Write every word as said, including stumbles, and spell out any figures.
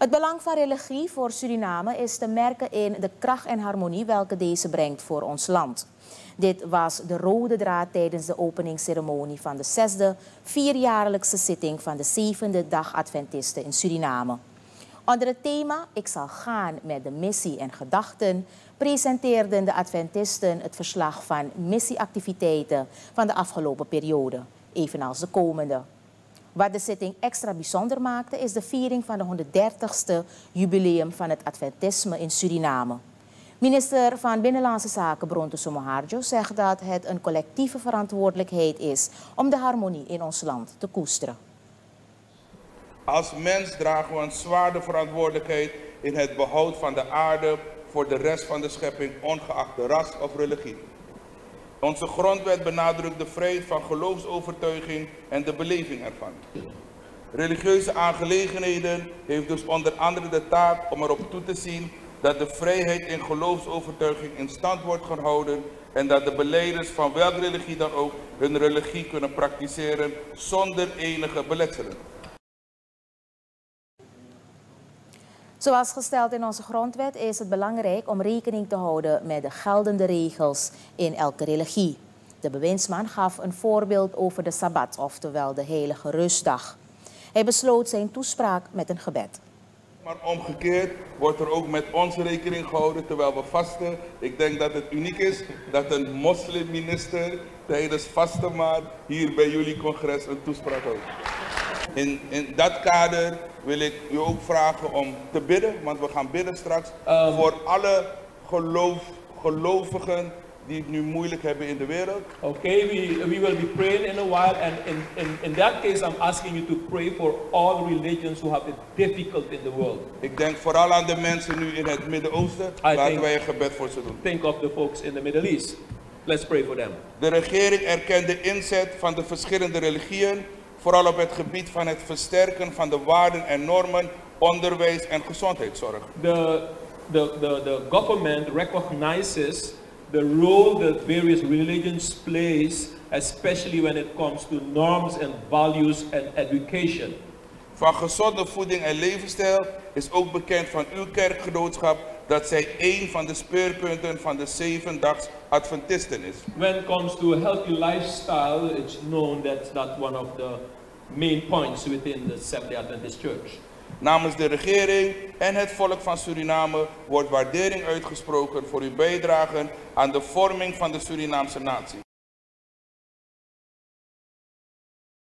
Het belang van religie voor Suriname is te merken in de kracht en harmonie welke deze brengt voor ons land. Dit was de rode draad tijdens de openingsceremonie van de zesde vierjaarlijkse zitting van de zevende dag Adventisten in Suriname. Onder het thema Ik zal gaan met de missie en gedachten presenteerden de Adventisten het verslag van missieactiviteiten van de afgelopen periode, evenals de komende. Wat de zitting extra bijzonder maakte is de viering van de honderddertigste jubileum van het Adventisme in Suriname. Minister van Binnenlandse Zaken Bronto Somoharjo zegt dat het een collectieve verantwoordelijkheid is om de harmonie in ons land te koesteren. Als mens dragen we een zware verantwoordelijkheid in het behoud van de aarde voor de rest van de schepping, ongeacht de ras of religie. Onze grondwet benadrukt de vrijheid van geloofsovertuiging en de beleving ervan. Religieuze aangelegenheden heeft dus onder andere de taak om erop toe te zien dat de vrijheid in geloofsovertuiging in stand wordt gehouden en dat de belijders van welke religie dan ook hun religie kunnen praktiseren zonder enige beletselen. Zoals gesteld in onze grondwet is het belangrijk om rekening te houden met de geldende regels in elke religie. De bewindsman gaf een voorbeeld over de Sabbat, oftewel de heilige rustdag. Hij besloot zijn toespraak met een gebed. Maar omgekeerd wordt er ook met ons rekening gehouden terwijl we vasten. Ik denk dat het uniek is dat een moslimminister tijdens vastenmaand hier bij jullie congres een toespraak houdt. In, in dat kader wil ik u ook vragen om te bidden, want we gaan bidden straks um, voor alle geloof, gelovigen die het nu moeilijk hebben in de wereld. Okay, we, we will be praying in a while, and in, in, in that case I'm asking you to pray for all religions who have it difficult in the world. Ik denk vooral aan de mensen nu in het Midden-Oosten. Laten think, wij een gebed voor ze doen. Think of the folks in the Middle East. Let's pray for them. De regering erkent de inzet van de verschillende religieën, vooral op het gebied van het versterken van de waarden en normen, onderwijs en gezondheidszorg. The, the, the, the government recognizes the role that various religions plays, especially when it comes to norms and values and education. Van gezonde voeding en levensstijl is ook bekend van uw kerkgenootschap dat zij één van de speerpunten van de zevendags Adventisten is. When it comes to a healthy lifestyle, it's known that's not one of the main points within the Seventh-day Adventist Church. Namens de regering en het volk van Suriname wordt waardering uitgesproken voor uw bijdrage aan de vorming van de Surinaamse natie.